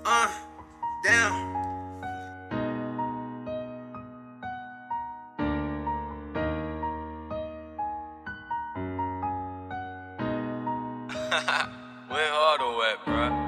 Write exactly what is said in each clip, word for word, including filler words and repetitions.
Uh, damn. Where Hardo at, bruh?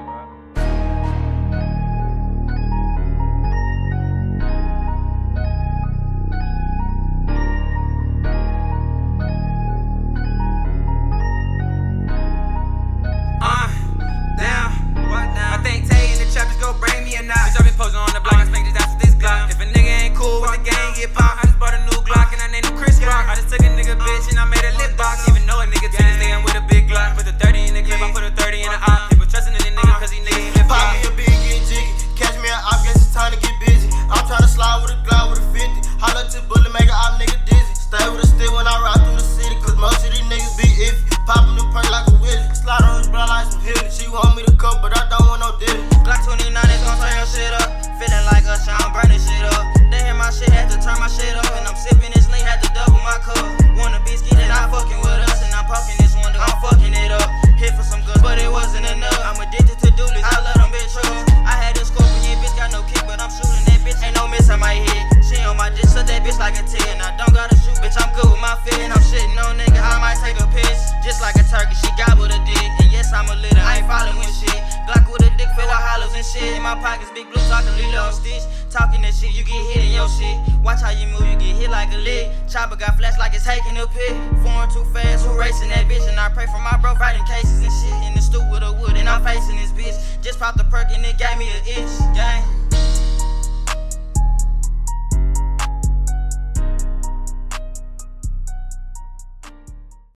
Bitch, I been posing on the block, I spank this ass with this Glock. If a nigga ain't cool with the gang, get popped. I just bought a new Glock and I named him Chris Rock. I just took a nigga bitch and I made a lip box. Even though a nigga ten is laying with a big Glock. Put the thirty in the clip, I put a thirty in the op. People trusting in the nigga cause he niggas flip Pop me a big, get jiggy. Catch me an op, guess it's time to get busy. I'm tryna slide with a Glock with a fifty. Holla to bullet, make a op nigga dizzy. Stay with a stick when I ride through the city, cause most of these niggas be iffy. Pop a new perk like a willy. Slide on his blood like some hilly. She want me to cook, but I don't want no dilly. Glock twenty-nine is gon' turn your shit up. Feeling like a shot, I'm burning shit up. They hear my shit, had to turn my shit up. And I'm sipping this lean, had to double my cup. Wanna be ski, then I fucking with us. And I'm popping this one, I'm fucking it up. Hit for some good, but it wasn't enough. I'm addicted to do this, I love them bitch up. I had a scorpion, bitch got no kick, but I'm shooting that bitch. Ain't no miss on my head. She on my dick, so that bitch like a ten. I don't gotta shoot, bitch, I'm good with my fit. And I'm shitting on nigga, I might take a piss. Just like a turkey, she gobbled a dick. And yes, I'm a litter, I ain't following shit. Glock with a dick full of hollows and shit. In my pockets, big blue, so I can leave on stitch. Talking that shit, you get hit in your shit. Watch how you move, you get hit like a lick. Chopper got flash like it's taking a pic. Foreign too fast, who racing that bitch? And I pray for my bro fighting cases and shit. In the stoop with a wood, and I'm facing this bitch. Just popped the perk and it gave me an itch. Gang.